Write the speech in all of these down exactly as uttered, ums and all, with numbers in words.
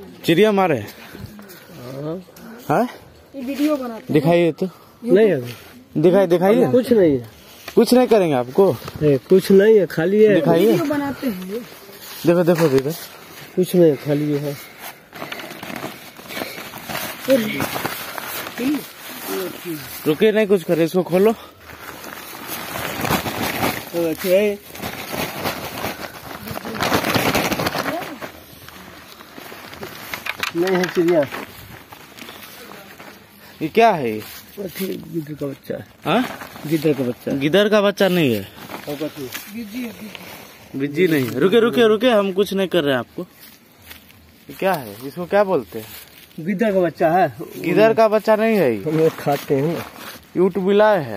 चिड़िया मारे हाँ वीडियो बनाते दिखाइए तो नहीं है, दिखाई दिखाइए कुछ नहीं है, कुछ नहीं करेंगे आपको नहीं, कुछ नहीं है, खाली है। दिखाइए वीडियो बनाते हैं। देखो देखो इधर कुछ नहीं, खाली है। रुके नहीं कुछ करे, इसको खोलो। नहीं है चिड़िया। ये क्या है? ये गिद्ध का बच्चा है। हाँ गिद्ध का बच्चा। गिदर का बच्चा नहीं है, बिज्जी नहीं है। रुके रुके रुके, हम कुछ नहीं कर रहे हैं आपको। ये क्या है? इसको क्या बोलते हैं? गिद्ध का बच्चा है। गिदर का बच्चा नहीं है ये, हम लोग खाते हैं। ये उटबिलाय है।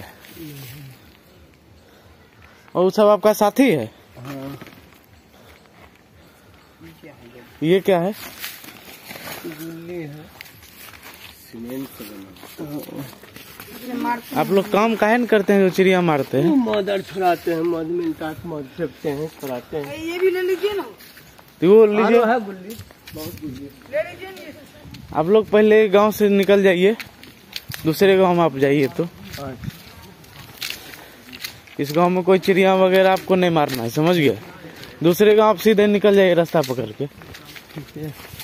और वो सब आपका साथी है? हाँ। ये क्या है? है सीमेंट से बना। आप लोग काम काहे न करते हैं जो चिड़िया मारते हैं? मदर छुड़ाते हैं, मद मिलता है, मद फेंकते हैं, छुड़ाते हैं। ये भी ले लीजिए ना। तो वो लीजिए, है गुल्ली, बहुत गुल्ली। ले लीजिए। आप लोग पहले गांव से निकल जाइए, दूसरे गांव में आप जाइए। तो इस गांव में कोई चिड़िया वगैरह आपको नहीं मारना है, समझ गए? दूसरे गांव आप सीधे निकल जाइए रास्ता पकड़ के। ठीक है।